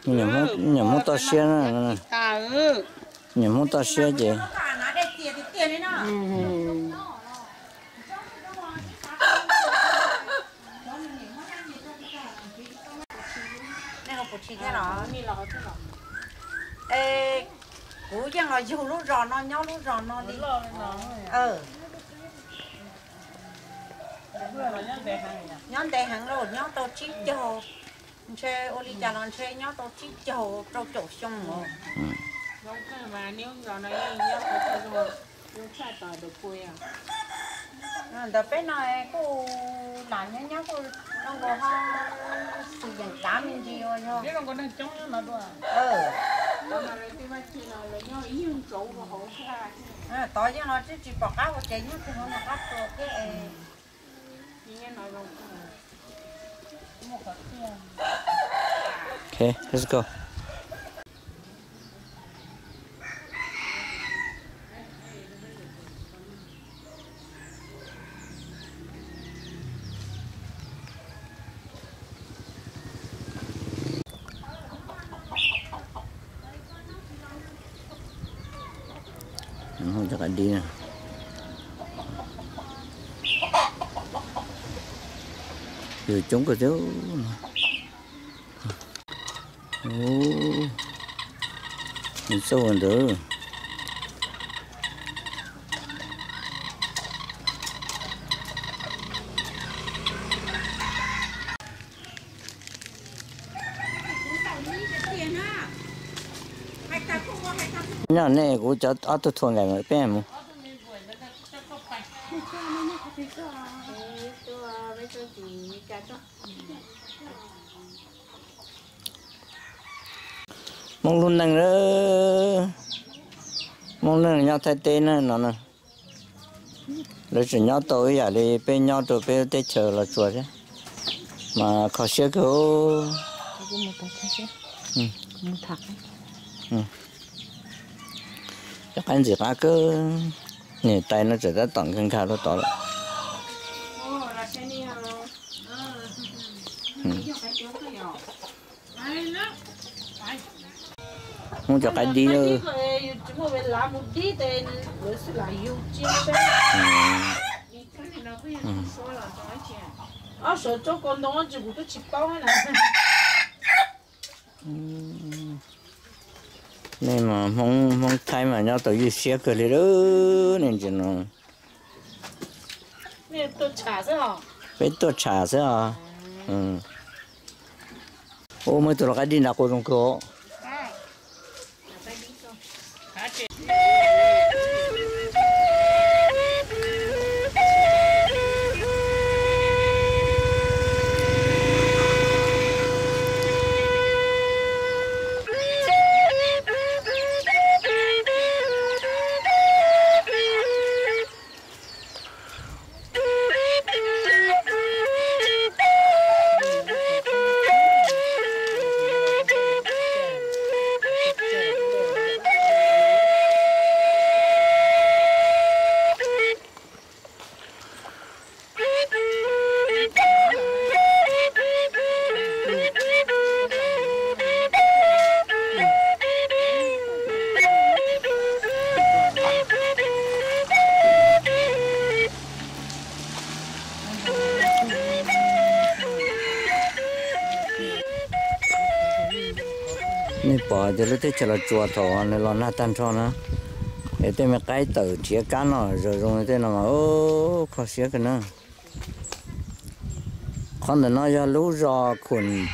nhà muốn tao xe nữa nhà muốn tao xe gì ê cú chẳng là dù lúc rò nó nhau lúc rò nó đi nhóm đề hàng rồi nhóm tao chít cho xe ô li chả non xe nhóm tao chít cho trâu chỗ xong rồi giống cái mà nếu rò này nhóm có rồi nhóm sai tỏi được quê à đợt bé này cô làm nhá nhá cô nó có ho sử dụng tám mình gì rồi nhá biết không có đang chống nó đâu mà rồi thì mà chỉ là nhau ý hơn chỗ và hổ khai tỏi cho nó chứ chỉ bỏ cá vào chén nhá thì nó cắt rồi cái nghe nói rồi okay let's go không cho anh đi nè rồi chúng có thiếu mình sâu hơn nữa nhỏ này cũng cho ở tôi thôn lại mà bé mu mong luôn năng nữa mong luôn nhau thay tên nữa nó nè rồi chỉ nhau tối giờ đi bên nhau rồi bên tết chờ là chuột đấy mà khó xưa cứ chắc anh gì cả cứ nhảy tay nó chỉ ra tổng cân khao nó to rồi không cho cái đi nữa sợ cho con nó chỉ có chip bao hay là nên mà mong thay mà nhau tới xe cửa đi đó nên chỉ nó nè tôi trả thế hả phải tôi trả thế à ô mới tôi cái đi nào cô trong cô nè bỏ cho nó tới chợ chùa thọ này là nát tan cho nó để tới mấy cái tử chia cá nó rồi rồi tới nó mà ô khó xía cái nó con nó ra lú rò khuẩn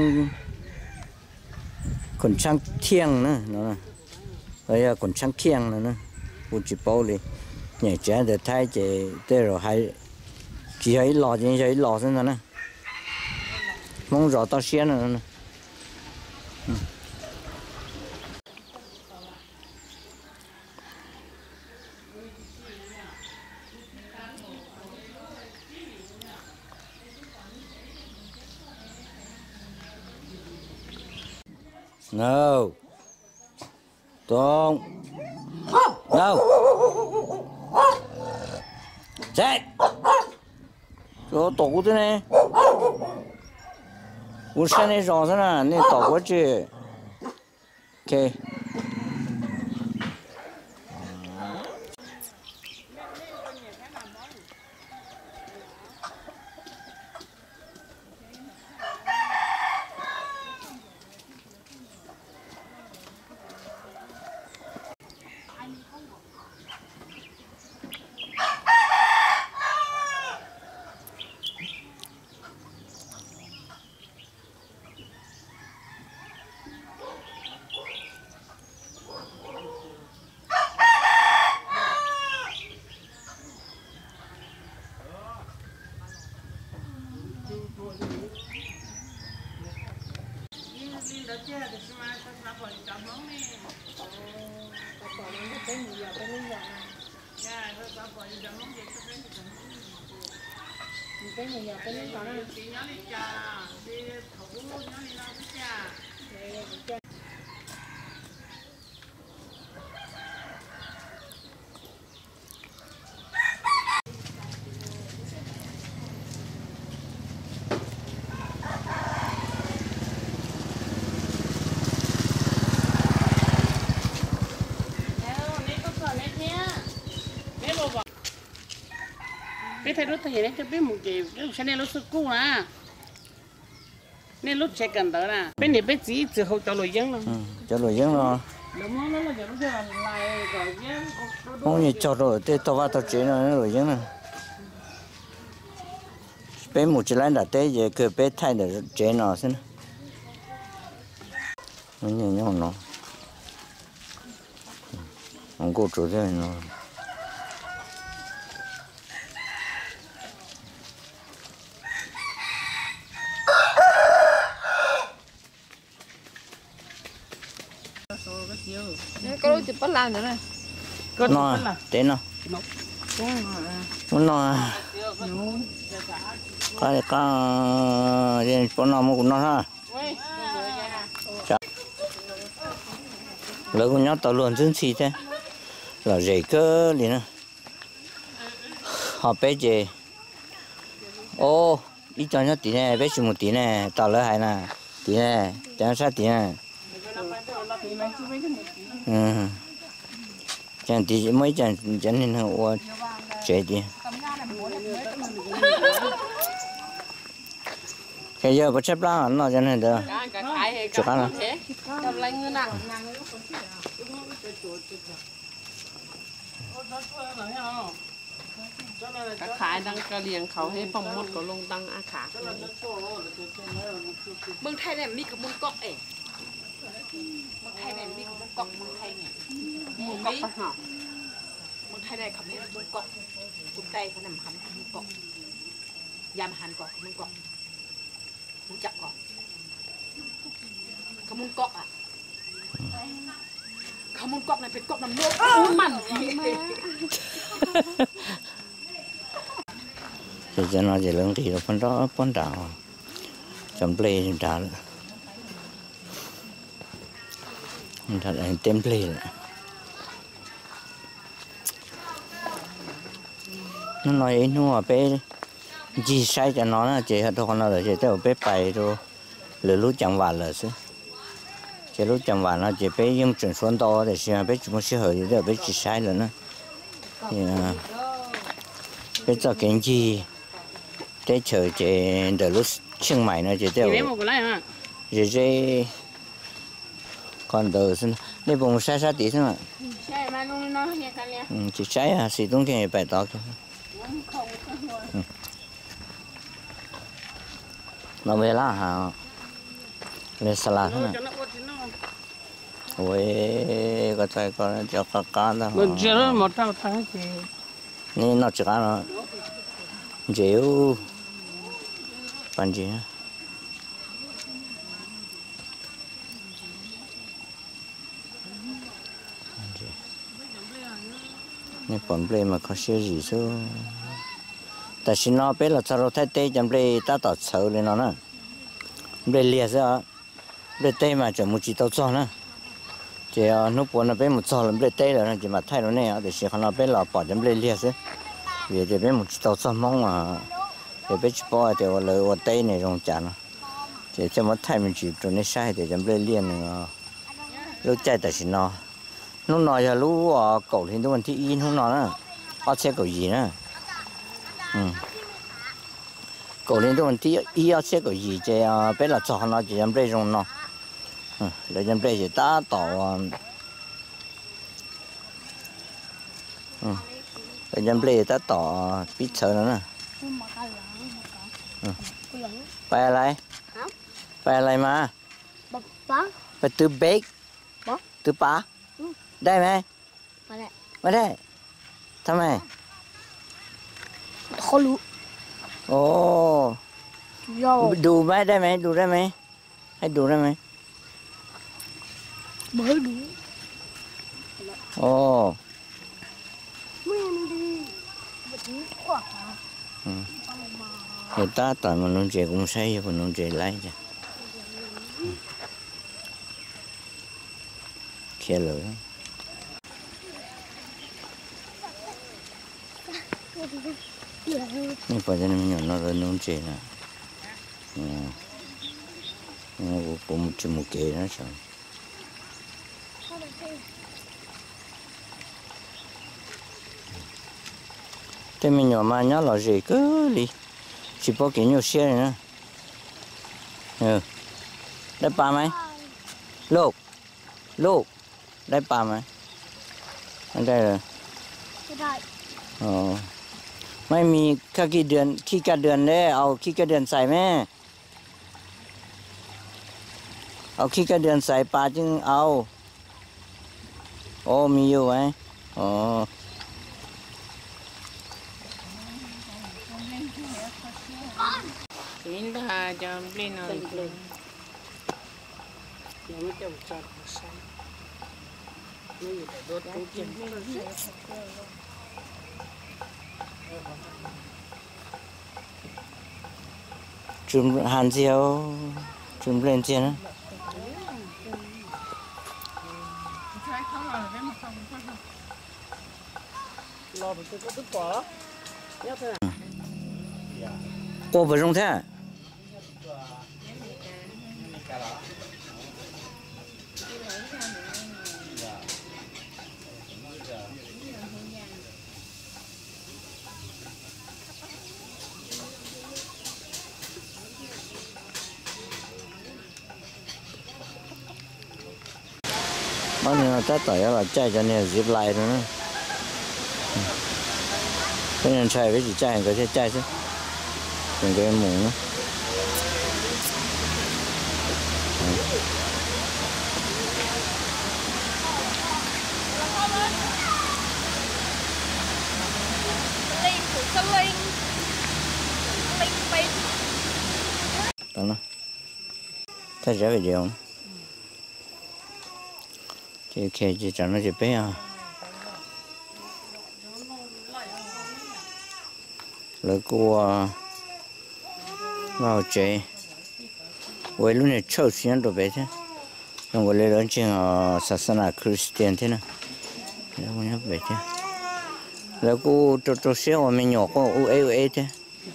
trăng thiêng nữa nó bây giờ khuẩn trăng thiêng nữa u chỉ bao đi nhảy trẻ để thay chỉ tới rồi hay chỉ ấy lò chỉ ấy lò thế này mong rõ tao xía nữa no don't no chạy cho tổ thế này u xe này rõ thế nào nên tổ quá chứ ok cái thay lúc thay đấy cái biết một cái cái này lúc cũ à nên lúc check gần đó là bên này bên chỉ từ hậu cho lối dân rồi cho lối dân rồi đúng nó là giờ nó lại rồi nhé không như cho rồi tê tao vào tao chế nó lối dân rồi bên một cái lá đã tê giờ cứ bên thay để chế nó xem nó như nhau nó không có chỗ thế nó có đôi chụp bắt lan nữa này. nó thế nó nó có trên con nó một nó ha lớn của nhau tàu luôn dân xì thế là dễ cơ liền nữa họ bé gì ô ít cho nó tí này bé chỉ một tí này tàu lớn hay nè tí này chẳng sao tí này chẳng tí mấy chẳng nên họ chế đi cái giờ bắt chấp lá nó cho nên được chụp ăn cả khải đang cả liềnเขาให้phongมดก็ลงตังอาขาเมืองไทยเนี่ยมีกับเมืองเกาะเองเมืองไทยเนี่ยมีกับเมืองเกาะเมืองไทยเนี่ยเมืองเกาะก็หอมเมืองไทยเนี่ยเขาไม่เมืองเกาะตุ้งไตเขานำคำเมืองเกาะยามหันเกาะเมืองเกาะรู้จักเกาะเขาเมืองเกาะอ่ะเขาเมืองเกาะเนี่ยเป็นเกาะน้ำเลือดมัน thì cho nó chỉ lớn thì nó phân đó phân đảo chấm play chấm đảo nữa thật là tem play rồi nó nói nó bé gì sai cho nó là chỉ thôi nó là chỉ theo bé bài rồi lỡ lúc chẳng vào là chứ chỉ lúc chẳng vào nó chỉ bé dùng chuẩn xuân to để xem bé chúng sẽ hỏi thì bé chỉ sai rồi nữa thì bé cho cái gì để chờ chị để lúc Chiang Mai nó chỉ theo chỉ còn đồ xin đây bông sai sai tí thôi chỉ sai à xí tung cái bài đó nó về lá hả lên salad thôi ôi có trái có cho cá đó một giờ một tao thắng thì nên nó chỉ cá nó dẻo bạn gì á nên còn play mà có xe gì số tại sao nó biết là sao thay tê chẳng play ta tỏ xấu lên nó nè play liệt ra play tê mà chẳng một chỉ tao cho nữa chỉ nó buồn là biết một cho là play tê rồi chỉ mà thay nó này để xem nó biết là bỏ chẳng play liệt chứ vì để biết một chỉ tao cho mong mà để biết bỏ thì là ở tê này rong chả nó chỉ cho mất thay mình chỉ cho nó sai để chẳng play liệt nữa lúc chạy tại xin nó lúc nói là lúc cậu thì tôi vẫn thi in không nói nữa họ sẽ cậu gì nữa cậu thì tôi vẫn thi y họ sẽ cậu gì chứ bé là cho nó chỉ làm bê rong nó để làm bê chỉ ta tỏ để làm bê ta tỏ biết sợ nữaไปอะไรมาไปตื้อเบกตื้อปลาได้ไหมไม่ได้ทำไมเขารู้โอ้ย่อดูไหมได้ไหมดูได้ไหมให้ดูได้ไหมไม่รู้โอ้ไม่ดีแบบนี้ขวา người ta tại mà nông trẻ cũng say còn nông trẻ lấy chứ kia lửa nhưng phải cho nên nhỏ nó là nông trẻ nè nó cũng một kề nó sao thế mình nhỏ mà nhớ là gì cứ đi chỉ có cái nhiều xe này nữaได้ปลาไหมลูกได้ปลาไหมไม่ได้เลยไม่ได้อ๋อไม่มีขี้เดือนเลยเอาขี้กระเดือนใส่แม่เอาขี้กระเดือนใส่ปลาจึงเอาโอ้มีอยู่ไหมอ๋อ Chính là cho bên nào lên giờ mới trồng trọt xanh nó gì để đốt cái chân chùm hàn diêu chùm lên trên á lo một cái có quả nhớ thế nào cô vừa rong thế bao nhiêu là tết tới là chạy cho nên dịp lại rồi nữa cái nhân chạy với chỉ chạy cái chạy chứ đừng cái mũ nữa đó nó thấy rõ về điều chỉ chẳng nó chỉ bé à lỡ cô vào chế với lúc này châu xuyên đồ bé thế nhưng mà lấy lớn trên Sasana Christian thế này nó cũng nhớ bé thế lỡ cô cho xe mà mình nhỏ có uế thế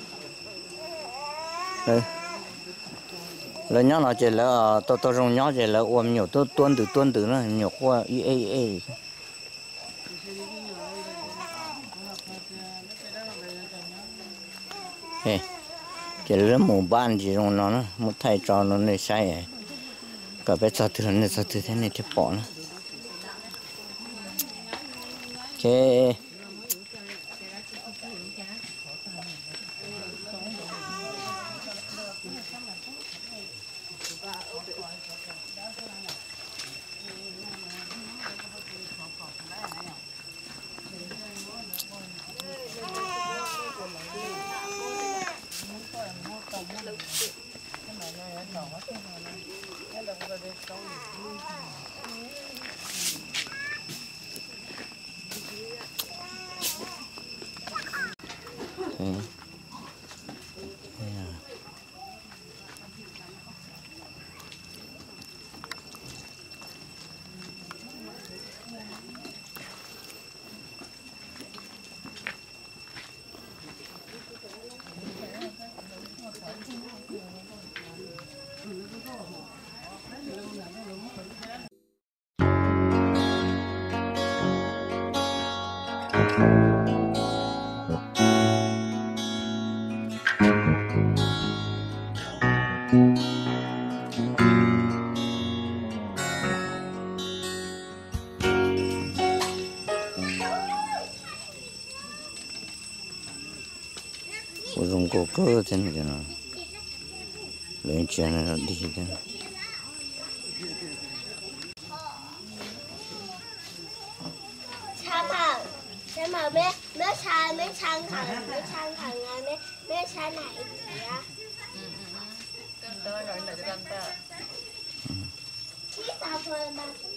lỡ nhỏ nó chỉ là tôi trong nhỏ chỉ là ôm nhiều tôi tuôn từ nó nhỏ qua uế chỉ là một ban chỉ trong nó một thay trò nó này sai cả bé sao thứ thế này thì bỏ nó chế 我用过个真的呢，连钱都低的。 Cha mà mấy cha thằng mấy cha này gì á? Chứ tao thôi mà